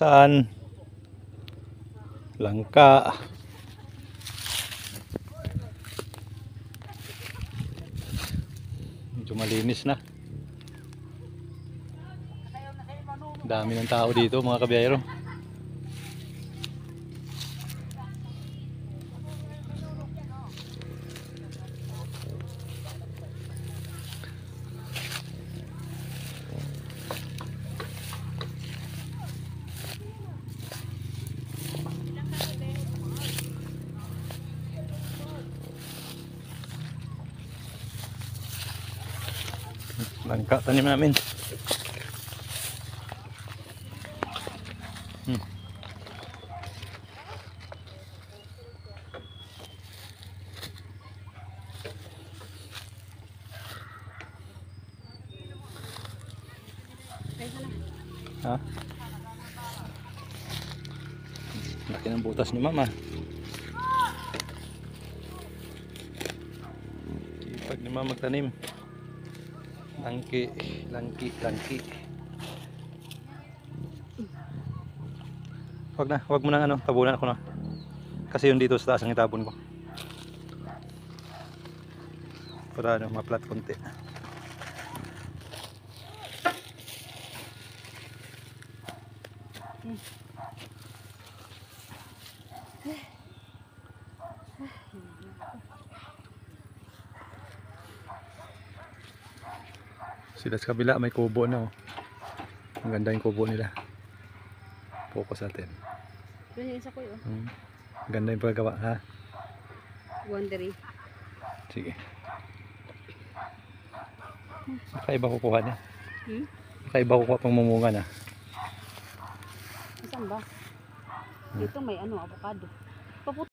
Saan? Langka. Medyo malinis na. Dami ng tao dito mga kabiyahero. Langka tanim namin. Ha? Laki ng butas ni mama. Sipag ni mama magtanim. Langki. Wag mo nang tabunan ako na. Kasi yun dito sa taas ang itabon ko. Para ma-flat konti. Sila sa kabila may kubo na. Ang ganda yung kubo nila. Focus natin. Doon yung isa ko yun. Ganda yung paggawa, ha? Wondery. Sige. Kakaiba kukuha niya. Kakaiba kukuha pang mumunga na. Saan ba? Dito may avocado.